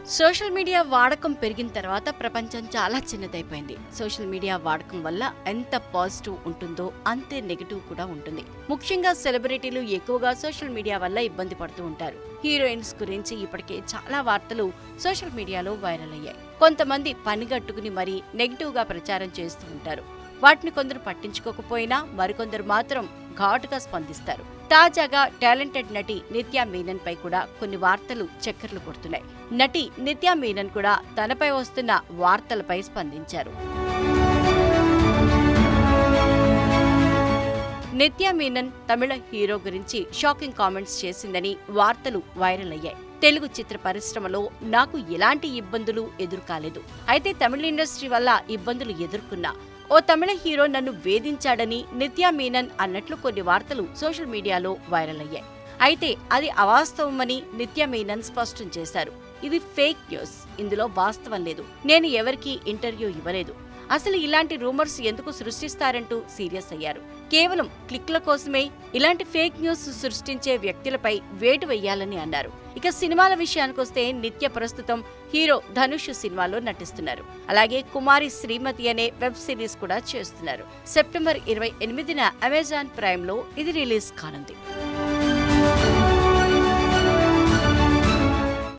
Social media వాడకం పెరిగిన తర్వాత ప్రపంచం చాలా చిన్నదైపోయింది. సోషల్ మీడియా వాడకం వల్ల ఎంత పాజిటివ్ ఉంటుందో అంతే నెగటివ్ కూడా ఉంటుంది. ముఖ్యంగా సెలబ్రిటీలు ఎక్కువగా సోషల్ మీడియా వల్ల ఇబ్బంది పడుతూ ఉంటారు. హీరోయిన్స్ గురించి ఇప్పటికే చాలా వార్తలు సోషల్ మీడియాలో వైరల్ అయ్యాయి. కొంతమంది పనిగట్టుకుని మరీ నెగటివ్ గా ప్రచారం చేస్తూ ఉంటారు. వాటిని కొందరు పట్టించుకోకపోయినా మరికొందరు మాత్రం ఘాటుగా స్పందిస్తారు. తాజాగా టాలెంటెడ్ నటి నిత్యా మీనన్ పై కూడా కొన్ని వార్తలు చక్కర్లు కొడుతున్నాయి. నటి నిత్యా మీనన్ కూడా తనపై వస్తున్న వార్తలపై స్పందించారు. నిత్యా మీనన్ తమిళ హీరో గురించి షాకింగ్ కామెంట్స్ చేసిందని వార్తలు వైరల్ అయ్యాయి. తెలుగు చిత్ర పరిశ్రమలో నాకు ఎలాంటి ఇబ్బందులు ఎదురుకాలేదు. అయితే తమిళ ఇండస్ట్రీ వల్ల ఇబ్బందులు ఎదుర్కొన్నా. ఓ తమిళ హీరో నన్ను వేధించాడని నిత్యా మీనన్ అన్నట్లు కొన్ని వార్తలు సోషల్ మీడియాలో వైరల్ అయ్యాయి. అయితే అది అవాస్తవమని నిత్యా మీనన్ స్పష్టం చేశారు. ఇది ఫేక్ న్యూస్, ఇందులో వాస్తవం లేదు. నేను ఎవరికీ ఇంటర్వ్యూ ఇవ్వలేదు. అసలు ఇలాంటి రూమర్స్ ఎందుకు సృష్టిస్తారంటూ సీరియస్ అయ్యారు. కేవలం క్లిక్ల కోసమే ఇలాంటి ఫేక్ న్యూస్ సృష్టించే వ్యక్తులపై వేటు వెయ్యాలని అన్నారు. ఇక సినిమాల విషయానికొస్తే నిత్య ప్రస్తుతం హీరో ధనుష్ సినిమాలో నటిస్తున్నారు. అలాగే కుమారి శ్రీమతి అనే వెబ్ సిరీస్ కూడా చేస్తున్నారు. సెప్టెంబర్ 28న అమెజాన్ ప్రైమ్ లో ఇది రిలీజ్ కానుంది.